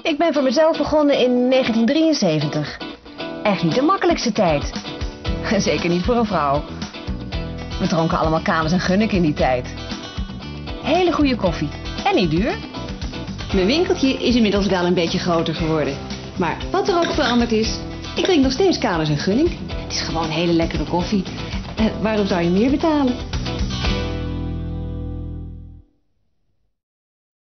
Ik ben voor mezelf begonnen in 1973. Echt niet de makkelijkste tijd. Zeker niet voor een vrouw. We dronken allemaal Kamers en Gunnik in die tijd. Hele goede koffie. En niet duur. Mijn winkeltje is inmiddels wel een beetje groter geworden. Maar wat er ook veranderd is, ik drink nog steeds Kamers en Gunning. Het is gewoon hele lekkere koffie. Waarom zou je meer betalen?